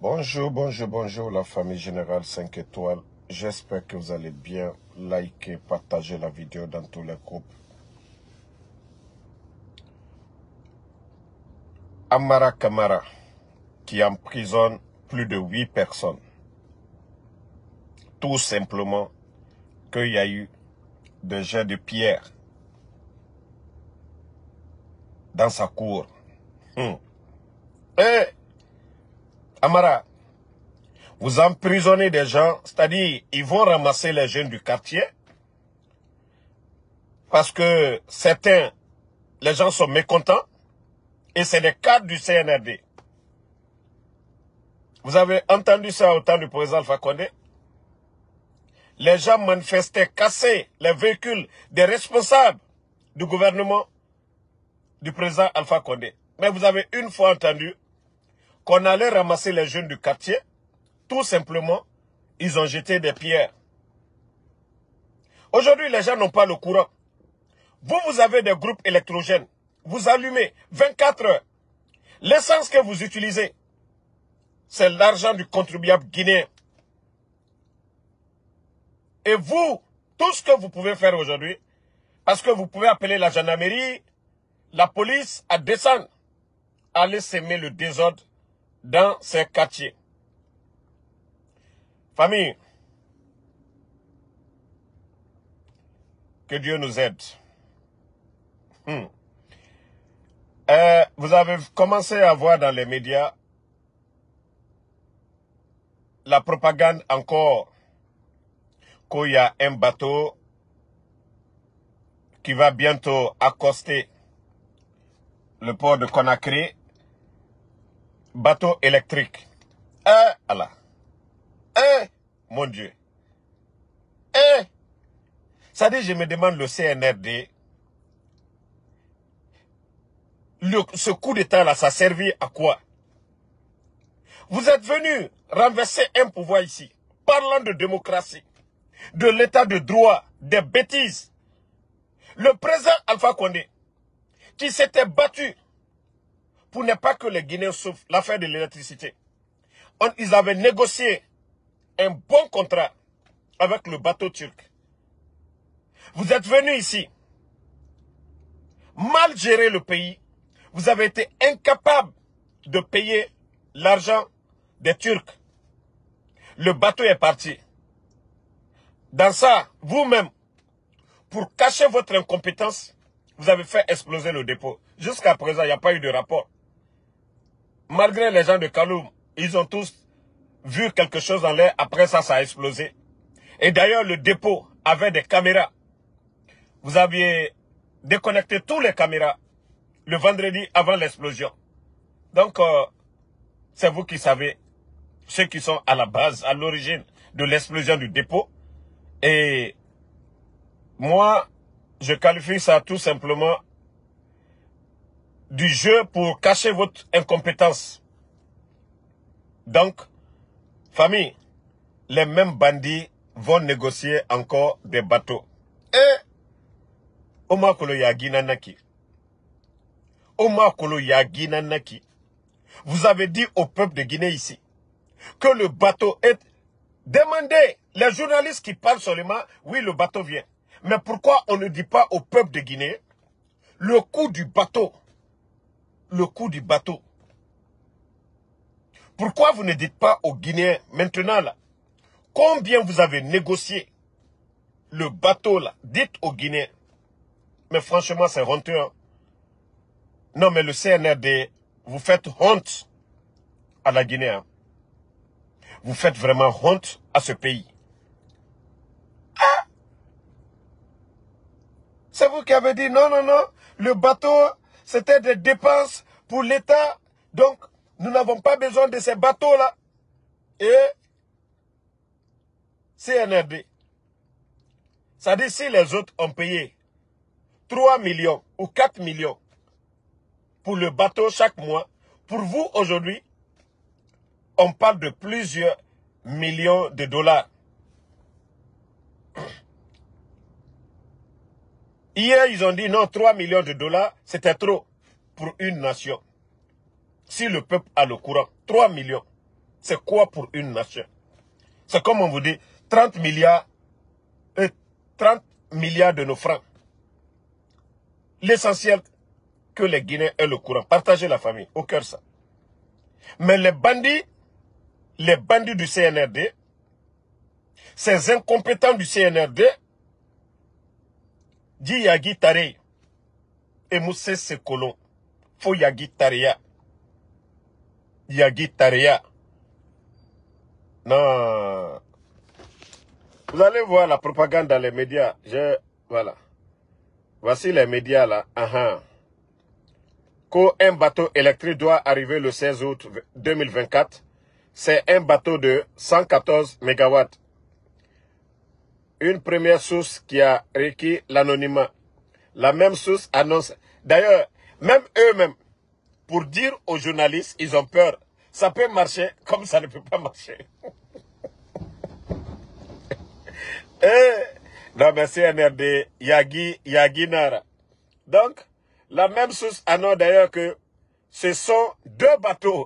Bonjour la famille Générale 5 étoiles. J'espère que vous allez bien. Likez, partagez la vidéo dans tous les groupes. Amara Kamara, qui emprisonne plus de 8 personnes. Tout simplement qu'il y a eu des jets de pierre dans sa cour. Et Amara, vous emprisonnez des gens, c'est-à-dire ils vont ramasser les jeunes du quartier parce que certains, les gens sont mécontents et c'est des cadres du CNRD. Vous avez entendu ça au temps du président Alpha Condé? Les gens manifestaient, cassaient les véhicules des responsables du gouvernement du président Alpha Condé. Mais vous avez une fois entendu qu'on allait ramasser les jeunes du quartier. Tout simplement, ils ont jeté des pierres. Aujourd'hui, les gens n'ont pas le courant. Vous avez des groupes électrogènes. Vous allumez 24 heures. L'essence que vous utilisez, c'est l'argent du contribuable guinéen. Et vous, tout ce que vous pouvez faire aujourd'hui, parce que vous pouvez appeler la gendarmerie, la police à descendre, aller s'aimer le désordre dans ces quartiers. Famille, que Dieu nous aide. Vous avez commencé à voir dans les médias la propagande encore qu'il y a un bateau qui va bientôt accoster le port de Conakry, bateau électrique. Allah. Mon Dieu. Ça dit, je me demande le CNRD, ce coup d'état-là, ça servait à quoi? Vous êtes venu renverser un pouvoir ici, parlant de démocratie, de l'état de droit, des bêtises. Le président Alpha Condé, qui s'était battu pour ne pas que les Guinéens souffrent l'affaire de l'électricité. Ils avaient négocié un bon contrat avec le bateau turc. Vous êtes venu ici, mal gérer le pays. Vous avez été incapable de payer l'argent des Turcs. Le bateau est parti. Dans ça, vous-même, pour cacher votre incompétence, vous avez fait exploser le dépôt. Jusqu'à présent, il n'y a pas eu de rapport. Malgré les gens de Kaloum, ils ont tous vu quelque chose en l'air. Après ça, ça a explosé. Et d'ailleurs, le dépôt avait des caméras. Vous aviez déconnecté tous les caméras le vendredi avant l'explosion. Donc, c'est vous qui savez, ceux qui sont à la base, à l'origine de l'explosion du dépôt. Et moi, je qualifie ça tout simplement du jeu pour cacher votre incompétence. Donc, famille, les mêmes bandits vont négocier encore des bateaux. Et Omakolo Yaginanaki. Omakolo Yaginanaki. Vous avez dit au peuple de Guinée ici que le bateau est... Demandez les journalistes qui parlent seulement, oui, le bateau vient. Mais pourquoi on ne dit pas au peuple de Guinée le coût du bateau? Le coût du bateau. Pourquoi vous ne dites pas aux Guinéens maintenant là, combien vous avez négocié le bateau là? Dites aux Guinéens. Mais franchement, c'est honteux. Hein? Non, mais le CNRD, vous faites honte à la Guinée. Hein? Vous faites vraiment honte à ce pays. C'est vous qui avez dit non, le bateau, c'était des dépenses pour l'État. Donc, nous n'avons pas besoin de ces bateaux-là. Et CNRD. Ça dit si les autres ont payé 3 millions ou 4 millions pour le bateau chaque mois, pour vous aujourd'hui, on parle de plusieurs millions de dollars. Hier, ils ont dit non, 3 millions de dollars, c'était trop pour une nation. Si le peuple a le courant, 3 millions. C'est quoi pour une nation? C'est comme on vous dit, 30 milliards de nos francs. L'essentiel que les Guinéens aient le courant. Partagez la famille, au cœur ça. Mais les bandits du CNRD, ces incompétents du CNRD, dit Yagi Tare et Moussé Sekolon, faut Yagi Tareya. Yagi Tareya. Non. Vous allez voir la propagande dans les médias. Voilà. Voici les médias là. Qu'un bateau électrique doit arriver le 16 août 2024. C'est un bateau de 114 MW. Une première source qui a requis l'anonymat. La même source annonce. D'ailleurs, même eux-mêmes, pour dire aux journalistes, ils ont peur. Ça peut marcher comme ça ne peut pas marcher. Non, mais CNRD, Yagi Nara. Donc, la même source annonce d'ailleurs que ce sont deux bateaux.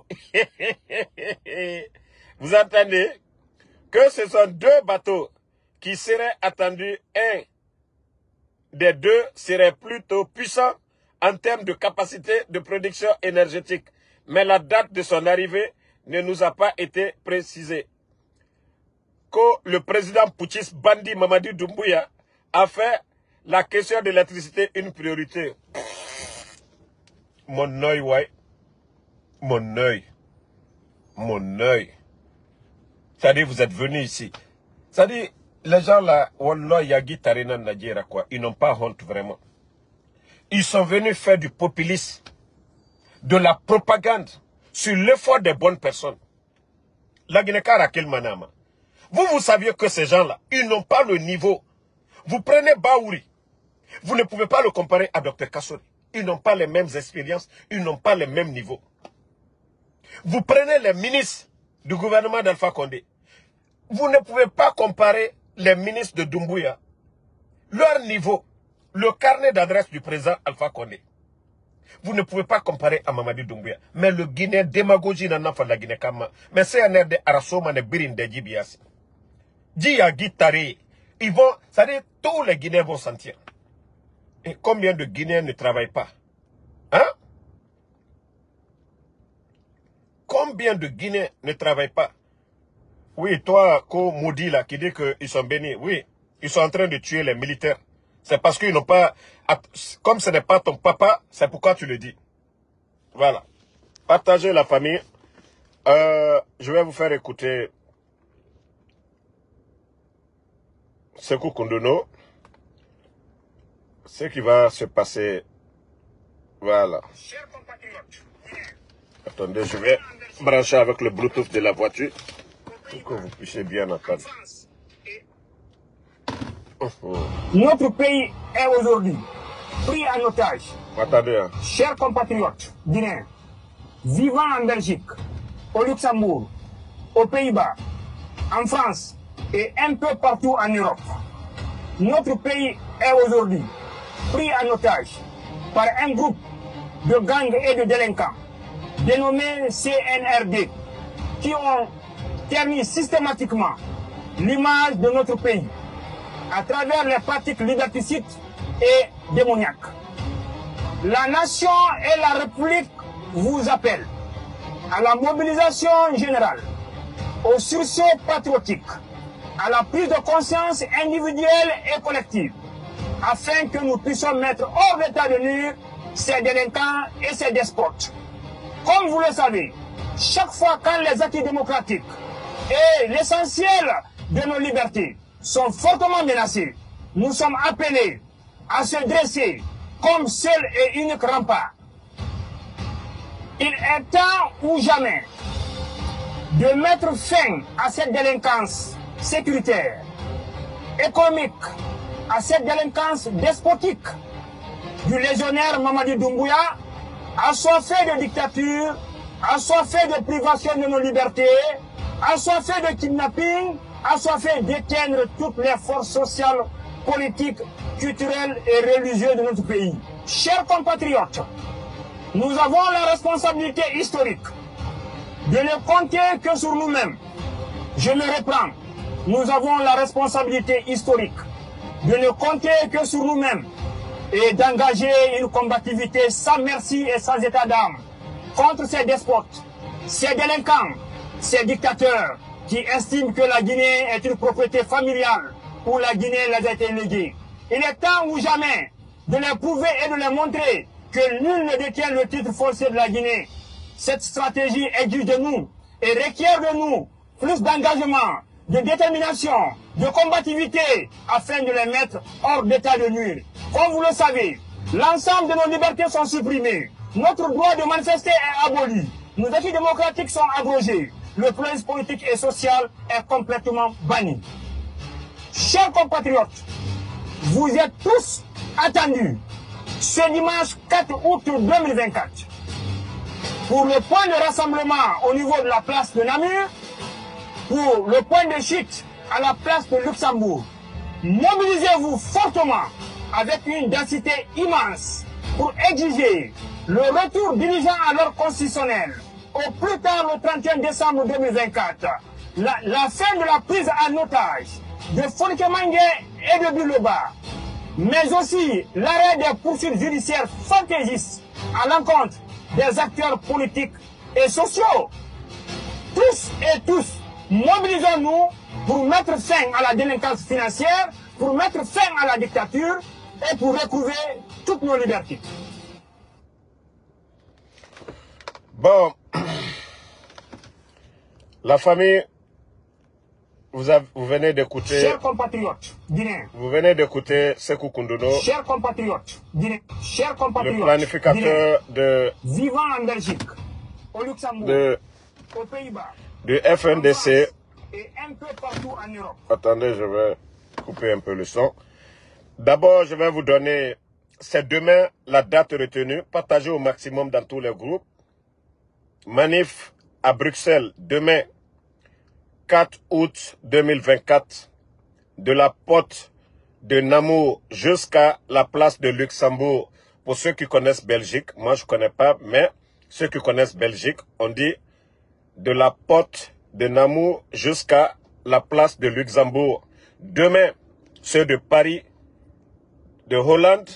Vous entendez? Que ce sont deux bateaux qui seraient attendus. Un des deux serait plutôt puissant en termes de capacité de production énergétique. Mais la date de son arrivée ne nous a pas été précisée. Que le président putschiste Bandi Mamadi Doumbouya a fait la question de l'électricité une priorité. Mon œil, ouais. Mon œil. Mon œil. C'est-à-dire, vous êtes venus ici. C'est-à-dire, les gens là, Wallah, Yagi Tarina Nadjera, quoi, ils n'ont pas honte vraiment. Ils sont venus faire du populisme, de la propagande, sur l'effort des bonnes personnes. La Guinée-Cara, Raquel Manama. Vous saviez que ces gens-là, ils n'ont pas le niveau. Vous prenez Baouri, vous ne pouvez pas le comparer à Dr Kassori. Ils n'ont pas les mêmes expériences, ils n'ont pas les mêmes niveaux. Vous prenez les ministres du gouvernement d'Alpha Condé. Vous ne pouvez pas comparer les ministres de Doumbouya. Leur niveau, le carnet d'adresse du président Alpha Condé. Vous ne pouvez pas comparer à Mamadi Doumbouya. Mais le Guinéen démagogie n'a pas la Guinée Kama. Mais c'est un air de Arasoma ne Birin de Djibiasi. Djiyagi Tare. Ils vont, c'est-à-dire tous les Guinéens vont sentir. Et combien de Guinéens ne travaillent pas? Hein? Combien de Guinéens ne travaillent pas? Oui, toi, Ko Moudi là, qui dit qu'ils sont bénis. Oui, ils sont en train de tuer les militaires. C'est parce qu'ils n'ont pas... Comme ce n'est pas ton papa, c'est pourquoi tu le dis. Voilà. Partagez la famille. Je vais vous faire écouter Sékou Koundono. Ce qui va se passer. Voilà. Attendez, je vais brancher avec le Bluetooth de la voiture pour que vous puissiez bien entendre. Notre pays est aujourd'hui pris en otage. Attendez. Hein. Chers compatriotes guinéens, vivant en Belgique, au Luxembourg, aux Pays-Bas, en France et un peu partout en Europe, notre pays est aujourd'hui pris en otage par un groupe de gangs et de délinquants dénommés CNRD qui ont terni systématiquement l'image de notre pays à travers les pratiques liberticides et démoniaques. La nation et la République vous appellent à la mobilisation générale, au sursaut patriotique, à la prise de conscience individuelle et collective, afin que nous puissions mettre hors d'état de nuire ces délinquants et ces despotes. Comme vous le savez, chaque fois quand les acquis démocratiques et l'essentiel de nos libertés sont fortement menacés, nous sommes appelés à se dresser comme seul et unique rempart. Il est temps ou jamais de mettre fin à cette délinquance sécuritaire, économique, à cette délinquance despotique du légionnaire Mamadi Doumbouya, assoiffé de dictature, assoiffé de privation de nos libertés, assoiffé de kidnapping, assoiffé d'éteindre toutes les forces sociales, politiques, culturelles et religieuses de notre pays. Chers compatriotes, nous avons la responsabilité historique de ne compter que sur nous-mêmes. Je le reprends. Nous avons la responsabilité historique de ne compter que sur nous-mêmes et d'engager une combativité sans merci et sans état d'âme contre ces despotes, ces délinquants, ces dictateurs qui estiment que la Guinée est une propriété familiale où la Guinée les a été léguée. Il est temps ou jamais de les prouver et de les montrer que nul ne détient le titre foncier de la Guinée. Cette stratégie exige de nous et requiert de nous plus d'engagement, de détermination, de combativité afin de les mettre hors d'état de nuire. Comme vous le savez, l'ensemble de nos libertés sont supprimées. Notre droit de manifester est aboli. Nos acquis démocratiques sont abrogés. Le pluralisme politique et social est complètement banni. Chers compatriotes, vous êtes tous attendus ce dimanche 4 août 2024 pour le point de rassemblement au niveau de la place de Namur, pour le point de chute à la place de Luxembourg. Mobilisez-vous fortement avec une densité immense pour exiger le retour dirigeant à l'ordre constitutionnel au plus tard le 31 décembre 2024, la fin de la prise en otage de Fonkemangue et de Biloba, mais aussi l'arrêt des poursuites judiciaires fantaisistes à l'encontre des acteurs politiques et sociaux. Tous et tous, mobilisons-nous pour mettre fin à la délinquance financière, pour mettre fin à la dictature et pour recouvrer toutes nos libertés. Bon, la famille, vous venez d'écouter... Chers compatriotes guinéens. Vous venez d'écouter Sékou Koundono. Chers compatriotes guinéens. Chers compatriotes le planificateur guinéens. Vivant en Belgique, au Luxembourg, aux Pays-Bas, du FNDC. Et un peu partout en Europe. Attendez, je vais couper un peu le son. D'abord, je vais vous donner, c'est demain la date retenue, partagée au maximum dans tous les groupes. Manif à Bruxelles, demain, 4 août 2024, de la porte de Namur jusqu'à la place de Luxembourg. Pour ceux qui connaissent Belgique, moi je ne connais pas, mais ceux qui connaissent Belgique, on dit de la porte de Namur jusqu'à la place de Luxembourg. Demain, ceux de Paris, de Hollande,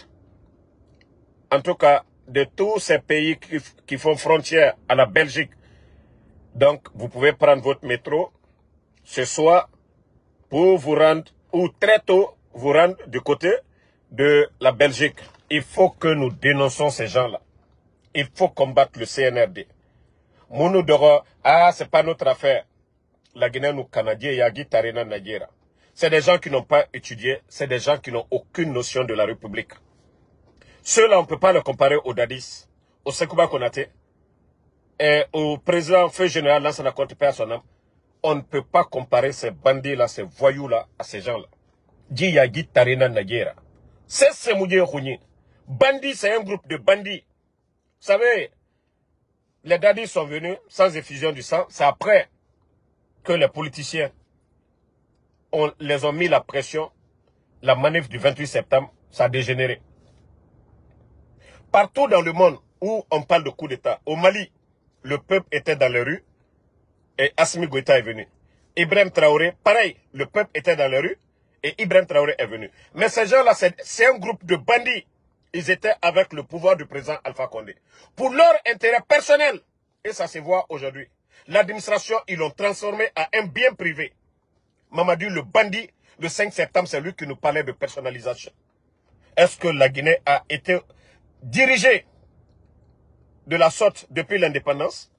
en tout cas de tous ces pays qui font frontière à la Belgique. Donc, vous pouvez prendre votre métro ce soir pour vous rendre, ou très tôt, vous rendre du côté de la Belgique. Il faut que nous dénonçons ces gens-là. Il faut combattre le CNRD. Mounou Doro, ah, c'est pas notre affaire. La Guinée nous Canadien, Yagi Tarena Nagira. C'est des gens qui n'ont pas étudié, c'est des gens qui n'ont aucune notion de la République. Ceux-là, on ne peut pas les comparer aux Dadis, au Sekouba Konaté, et au président Feu Général Lansana Conté à son âme. On ne peut pas comparer ces bandits-là, ces voyous-là, à ces gens-là. Di Yagi Tarena Nagira. C'est Semoudie Rouni. Bandits, c'est un groupe de bandits. Vous savez, les Dadis sont venus sans effusion du sang. C'est après que les politiciens les ont mis la pression. La manif du 28 septembre, ça a dégénéré. Partout dans le monde où on parle de coup d'État, au Mali, le peuple était dans les rues et Assimi Goïta est venu. Ibrahim Traoré, pareil, le peuple était dans les rues et Ibrahim Traoré est venu. Mais ces gens-là, c'est un groupe de bandits. Ils étaient avec le pouvoir du président Alpha Condé. Pour leur intérêt personnel, et ça se voit aujourd'hui, l'administration, ils l'ont transformé en un bien privé. Mamadou, le bandit, le 5 septembre, c'est lui qui nous parlait de personnalisation. Est-ce que la Guinée a été dirigée de la sorte depuis l'indépendance?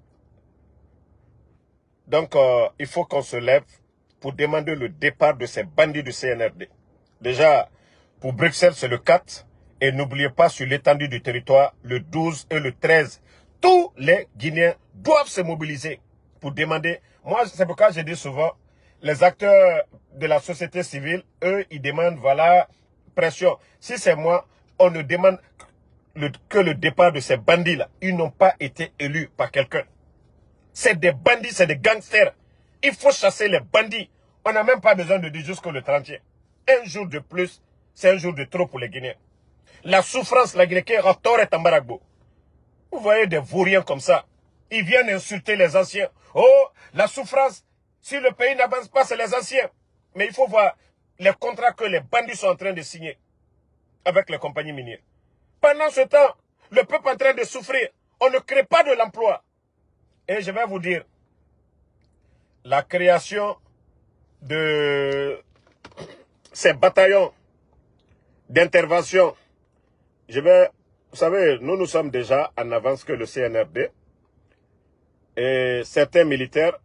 Donc, il faut qu'on se lève pour demander le départ de ces bandits du CNRD. Déjà, pour Bruxelles, c'est le 4. Et n'oubliez pas, sur l'étendue du territoire, le 12 et le 13, tous les Guinéens doivent se mobiliser pour demander. Moi, c'est pourquoi je dis souvent, les acteurs de la société civile, eux, ils demandent, voilà, pression. Si c'est moi, on ne demande que le départ de ces bandits-là. Ils n'ont pas été élus par quelqu'un. C'est des bandits, c'est des gangsters. Il faut chasser les bandits. On n'a même pas besoin de dire jusqu'au 31. Un jour de plus, c'est un jour de trop pour les Guinéens. La souffrance, la Guinée, Raptor et Tambaragbo. Vous voyez des vauriens comme ça. Ils viennent insulter les anciens. Oh, la souffrance, si le pays n'avance pas, c'est les anciens. Mais il faut voir les contrats que les bandits sont en train de signer avec les compagnies minières. Pendant ce temps, le peuple est en train de souffrir. On ne crée pas de l'emploi. Et je vais vous dire, la création de ces bataillons d'intervention, vous savez, nous sommes déjà en avance que le CNRD et certains militaires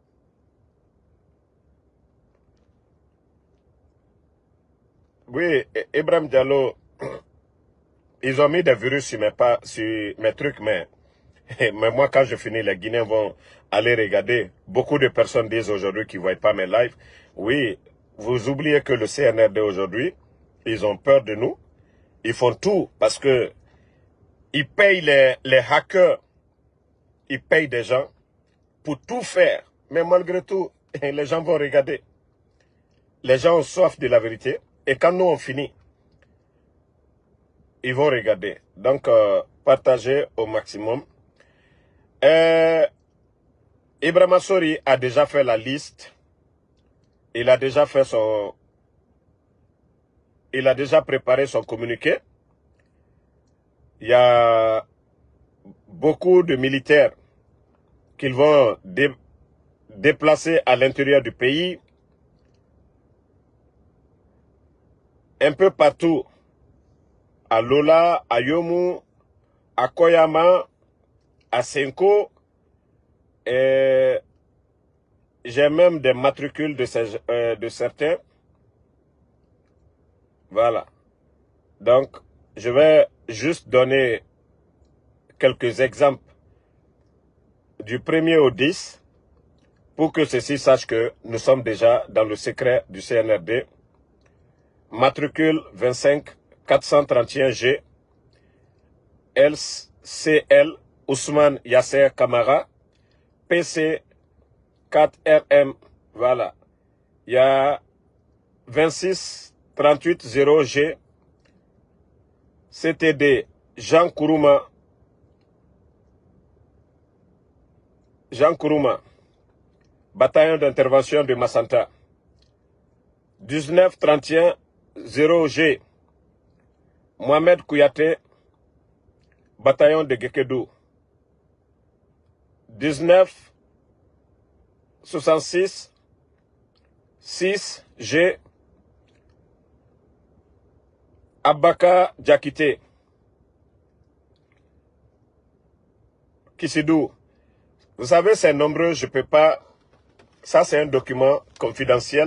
oui, Ibrahim Diallo, ils ont mis des virus sur mes trucs, mais moi, quand je finis, les Guinéens vont aller regarder. Beaucoup de personnes disent aujourd'hui qu'ils ne voient pas mes lives. Oui, vous oubliez que le CNRD aujourd'hui, ils ont peur de nous. Ils font tout parce que ils payent les hackers. Ils payent des gens pour tout faire. Mais malgré tout, les gens vont regarder. Les gens ont soif de la vérité. Et quand nous on finit, ils vont regarder. Donc, partagez au maximum. Ibrahima Sori a déjà fait la liste. Il a déjà fait il a déjà préparé son communiqué. Il y a beaucoup de militaires qu'ils vont déplacer à l'intérieur du pays. Un peu partout. À Lola, à Yomu, à Koyama, à Senko. Et j'ai même des matricules de certains. Voilà. Donc, je vais juste donner quelques exemples du 1er au 10 pour que ceux-ci sachent que nous sommes déjà dans le secret du CNRD. Matricule 25 431G, LCL Ousmane Yasser Kamara, PC 4RM, voilà. Il y a 26 38 0G, CTD Jean Kourouma, bataillon d'intervention de Massanta. 19 31 0G, Mohamed Kouyaté, bataillon de Gekedou. 19 66 6G, Abaka Diakité, Kisidou. Vous savez, c'est nombreux, je ne peux pas. Ça, c'est un document confidentiel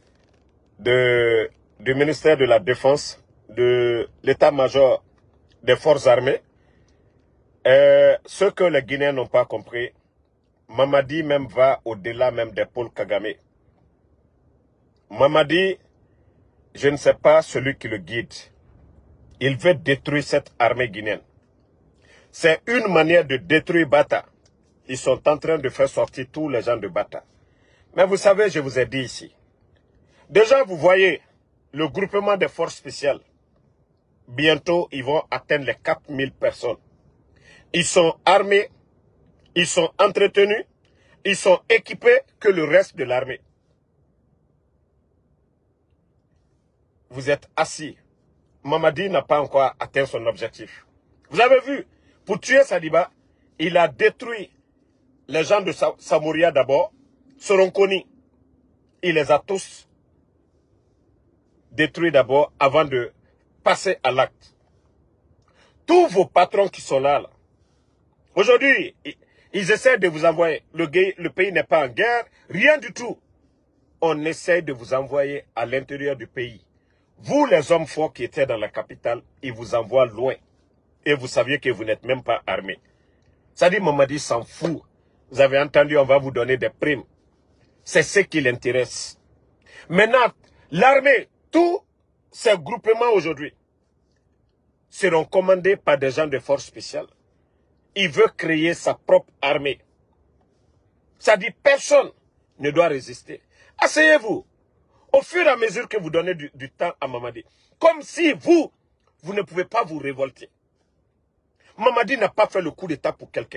du ministère de la Défense, de l'état-major des forces armées. Ce que les Guinéens n'ont pas compris, Mamadi même va au-delà même des Paul Kagame. Mamadi, je ne sais pas celui qui le guide. Il veut détruire cette armée guinéenne. C'est une manière de détruire Bata. Ils sont en train de faire sortir tous les gens de Bata. Mais vous savez, je vous ai dit ici. Déjà, vous voyez le groupement des forces spéciales. Bientôt, ils vont atteindre les 4000 personnes. Ils sont armés, ils sont entretenus, ils sont équipés que le reste de l'armée. Vous êtes assis. Mamadi n'a pas encore atteint son objectif. Vous avez vu, pour tuer Sadiba, il a détruit les gens de Samouria d'abord, Soronkoni. Il les a tous détruits d'abord avant de passer à l'acte. Tous vos patrons qui sont là, aujourd'hui, ils essaient de vous envoyer. Le pays n'est pas en guerre, rien du tout. On essaie de vous envoyer à l'intérieur du pays. Vous, les hommes forts qui étaient dans la capitale, ils vous envoient loin. Et vous saviez que vous n'êtes même pas armés. Ça dit, Mamadi s'en fout. Vous avez entendu, on va vous donner des primes. C'est ce qui l'intéresse. Maintenant, l'armée, tous ces groupements aujourd'hui seront commandés par des gens de force spéciale. Il veut créer sa propre armée. Ça dit, personne ne doit résister. Asseyez-vous. Au fur et à mesure que vous donnez du temps à Mamadi. Comme si vous ne pouvez pas vous révolter. Mamadi n'a pas fait le coup d'État pour quelqu'un.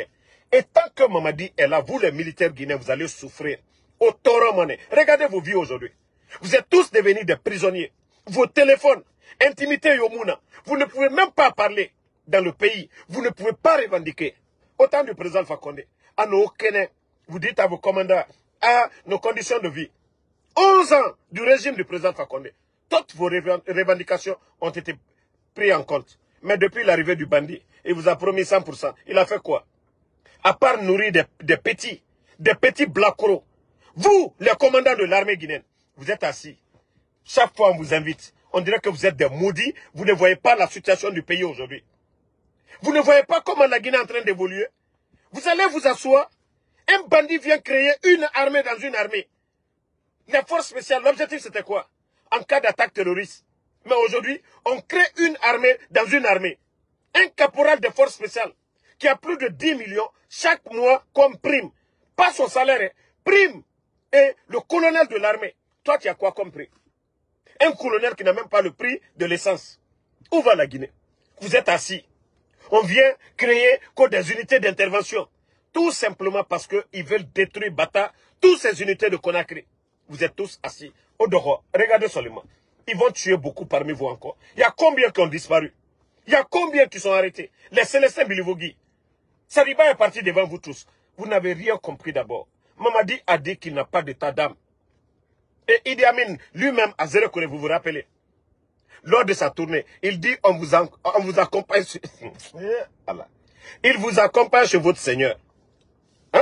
Et tant que Mamadi est là, vous les militaires guinéens, vous allez souffrir. Au torrent monnaie. Regardez vos vies aujourd'hui. Vous êtes tous devenus des prisonniers. Vos téléphones, intimité Yomuna. Vous ne pouvez même pas parler dans le pays. Vous ne pouvez pas revendiquer. Autant du président Alpha Condé, à nos Kénais, vous dites à vos commandants, à nos conditions de vie. 11 ans du régime du président Alpha Condé. Toutes vos revendications ont été prises en compte. Mais depuis l'arrivée du bandit, il vous a promis 100%. Il a fait quoi? À part nourrir des petits blacros. Vous, les commandants de l'armée guinéenne, vous êtes assis. Chaque fois on vous invite, on dirait que vous êtes des maudits. Vous ne voyez pas la situation du pays aujourd'hui. Vous ne voyez pas comment la Guinée est en train d'évoluer. Vous allez vous asseoir. Un bandit vient créer une armée dans une armée. Les forces spéciales, l'objectif c'était quoi? En cas d'attaque terroriste. Mais aujourd'hui, on crée une armée dans une armée. Un caporal de forces spéciales qui a plus de 10 millions chaque mois comme prime. Pas son salaire, hein. Prime. Et le colonel de l'armée. Toi, tu as quoi comme prix? Un colonel qui n'a même pas le prix de l'essence. Où va la Guinée? Vous êtes assis. On vient créer que des unités d'intervention. Tout simplement parce qu'ils veulent détruire Bata, toutes ces unités de Conakry. Vous êtes tous assis au dehors. Regardez seulement. Ils vont tuer beaucoup parmi vous encore. Il y a combien qui ont disparu? Il y a combien qui sont arrêtés? Les Célestins Bilivogui. Saliba est parti devant vous tous. Vous n'avez rien compris d'abord. Mamadi a dit qu'il n'a pas d'état d'âme. Et Idi Amin lui-même a zéro que vous vous rappelez. Lors de sa tournée, il dit on vous accompagne. Il vous accompagne chez votre Seigneur. Hein?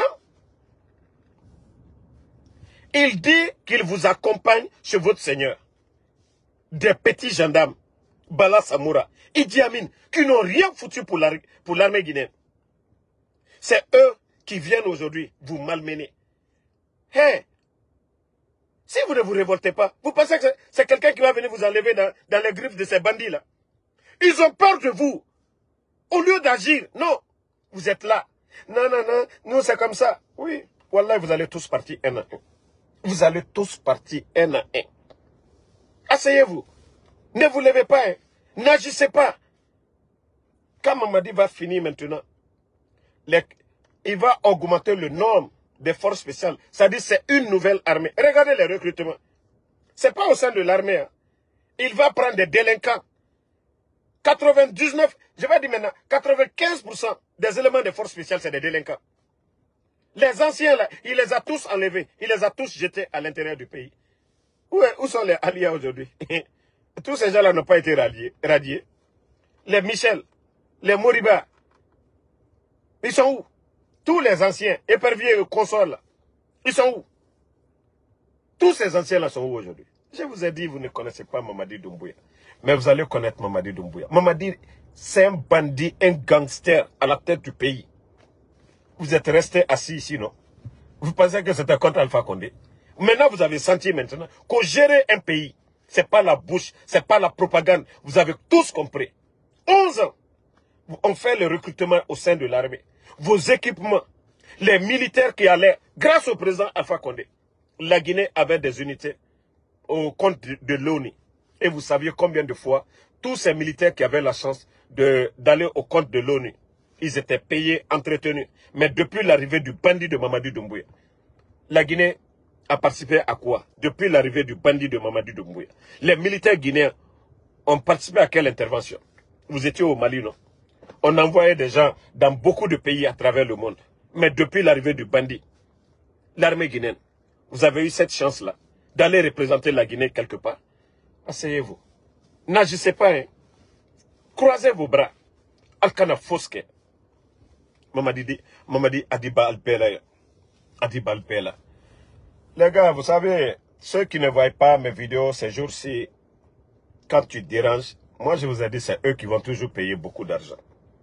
Il dit qu'il vous accompagne chez votre Seigneur. Des petits gendarmes, Bala Samoura, Idi Amin, qui n'ont rien foutu pour l'armée guinéenne. C'est eux qui viennent aujourd'hui vous malmener. Hey, si vous ne vous révoltez pas, vous pensez que c'est quelqu'un qui va venir vous enlever dans les griffes de ces bandits-là? Ils ont peur de vous. Au lieu d'agir, non, vous êtes là. Non, non, non, nous c'est comme ça. Oui, wallah, vous allez tous partir un à un. Vous allez tous partir un à un. Asseyez-vous. Ne vous levez pas. Hein. N'agissez pas. Quand Mamadi va finir maintenant, il va augmenter le nombre des forces spéciales. C'est-à-dire c'est une nouvelle armée. Regardez les recrutements. Ce n'est pas au sein de l'armée. Hein. Il va prendre des délinquants. 99, je vais dire maintenant, 95% des éléments des forces spéciales, c'est des délinquants. Les anciens, là, il les a tous enlevés. Il les a tous jetés à l'intérieur du pays. Où sont les alliés aujourd'hui? Tous ces gens-là n'ont pas été radiés. Les Michel, les Moriba, ils sont où? Tous les anciens, éperviers et consorts, là, ils sont où? Tous ces anciens-là sont où aujourd'hui? Je vous ai dit, vous ne connaissez pas Mamadi Doumbouya. Mais vous allez connaître Mamadi Doumbouya. Mamadi, c'est un bandit, un gangster à la tête du pays. Vous êtes resté assis ici, non? Vous pensez que c'était contre Alpha Condé? Maintenant, vous avez senti maintenant qu'au gérer un pays, c'est pas la bouche, c'est pas la propagande. Vous avez tous compris. 11 ans, on fait le recrutement au sein de l'armée. Vos équipements, les militaires qui allaient, grâce au président Alpha Condé, la Guinée avait des unités au compte de l'ONU. Et vous saviez combien de fois, tous ces militaires qui avaient la chance d'aller au compte de l'ONU, ils étaient payés, entretenus. Mais depuis l'arrivée du bandit de Mamadi Doumbouya, la Guinée a participé à quoi? Depuis l'arrivée du bandit de Mamadi Doumbouya. Les militaires guinéens ont participé à quelle intervention? Vous étiez au Mali, non? On envoyait des gens dans beaucoup de pays à travers le monde. Mais depuis l'arrivée du bandit, l'armée guinéenne, vous avez eu cette chance-là d'aller représenter la Guinée quelque part. Asseyez-vous. N'agissez pas, hein. Croisez vos bras. Alkana Foske. Mamadi Adiba Albela. Adiba Albela. Les gars, vous savez, ceux qui ne voient pas mes vidéos ces jours-ci, quand tu déranges, moi je vous ai dit, c'est eux qui vont toujours payer beaucoup d'argent.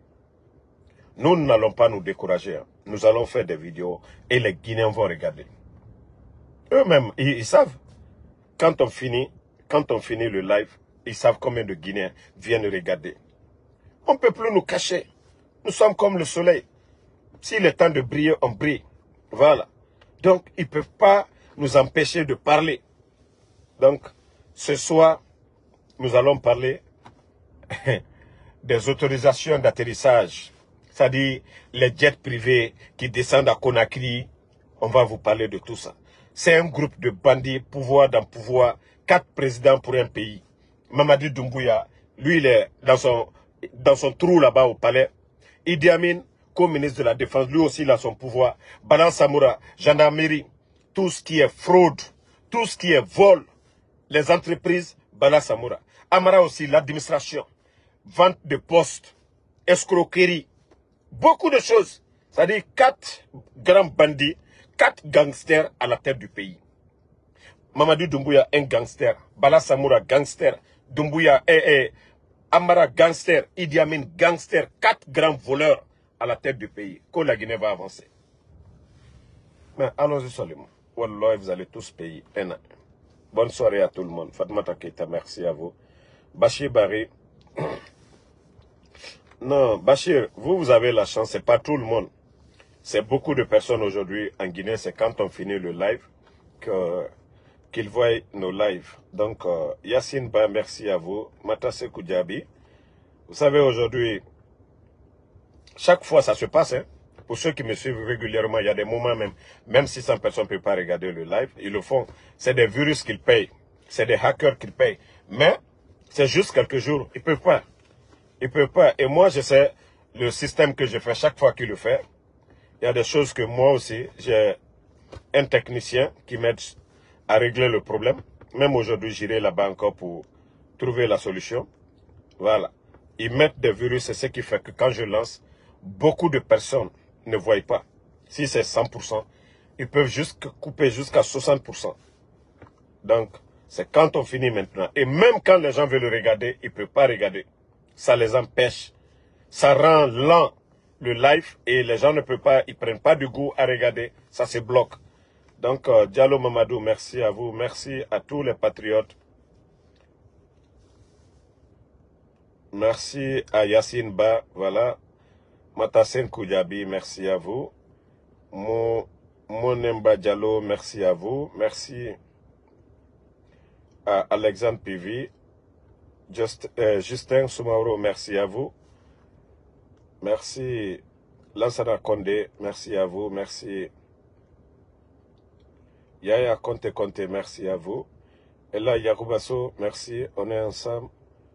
Nous n'allons pas nous décourager. Hein. Nous allons faire des vidéos et les Guinéens vont regarder. Eux-mêmes, ils savent. Quand on finit le live, ils savent combien de Guinéens viennent regarder. On ne peut plus nous cacher. Nous sommes comme le soleil. S'il est temps de briller, on brille. Voilà. Donc, ils ne peuvent pas nous empêcher de parler. Donc, ce soir, nous allons parler des autorisations d'atterrissage c'est-à-dire les jets privés qui descendent à Conakry. On va vous parler de tout ça. C'est un groupe de bandits, pouvoir dans pouvoir, 4 présidents pour un pays. Mamadi Doumbouya, lui, il est dans son trou là-bas au palais. Idi Amin, comme ministre de la Défense, lui aussi, il a son pouvoir. Bala Samoura, gendarmerie, tout ce qui est fraude, tout ce qui est vol, les entreprises, Bala Samoura. Amara aussi, l'administration, vente de postes, escroquerie, beaucoup de choses. C'est-à-dire 4 grands bandits, 4 gangsters à la tête du pays. Mamadou Doumbouya, un gangster. Bala Samoura, gangster. Doumbouya, Amara, gangster. Idi Amin, gangster. 4 grands voleurs à la tête du pays. Quand la Guinée va avancer. Mais allons-y seulement. Wallah, vous allez tous payer un an. Bonne soirée à tout le monde. Fatmata Keita, merci à vous. Bachir Barry. Non, Bachir, vous avez la chance. C'est pas tout le monde. C'est beaucoup de personnes aujourd'hui en Guinée. C'est quand on finit le live qu'ils voient nos lives. Donc, Yassine Ba, merci à vous. Matasse Koudjabi. Vous savez, aujourd'hui, chaque fois ça se passe. Hein. Pour ceux qui me suivent régulièrement, il y a des moments même 600 personnes ne peuvent pas regarder le live. Ils le font. C'est des virus qu'ils payent. C'est des hackers qu'ils payent. Mais, c'est juste quelques jours. Ils ne peuvent pas. Ils ne peuvent pas. Et moi, je sais le système que je fais chaque fois qu'il le fait. Il y a des choses que moi aussi, j'ai un technicien qui m'aide à régler le problème. Même aujourd'hui, j'irai là-bas encore pour trouver la solution. Voilà. Ils mettent des virus, c'est ce qui fait que quand je lance, beaucoup de personnes ne voient pas. Si c'est 100%, ils peuvent juste couper jusqu'à 60%. Donc, c'est quand on finit maintenant. Et même quand les gens veulent le regarder, ils ne peuvent pas regarder. Ça les empêche. Ça rend lent le live et les gens ne peuvent pas, ils ne prennent pas du goût à regarder. Ça se bloque. Donc, Diallo Mamadou, merci à vous. Merci à tous les patriotes. Merci à Yassine Ba, voilà. Matassen Koudjabi, merci à vous. Monemba Diallo, merci à vous. Merci à Alexandre Pivi. Justin Soumaoro, merci à vous. Merci Lansana Kondé, merci à vous. Merci Yaya Conte, merci à vous. Et là, Yaroubasso, merci, on est ensemble.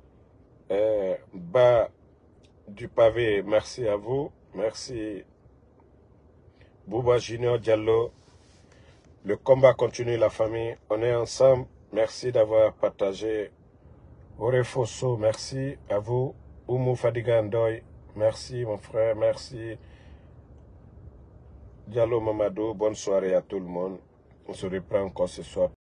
Bas du pavé, merci à vous. Merci Bouba Junior Diallo. Le combat continue, la famille. On est ensemble. Merci d'avoir partagé. Orefosso, merci à vous. Oumou Fadiga Ndoy, merci mon frère, merci. Diallo Mamadou, bonne soirée à tout le monde. On se reprend encore ce soir.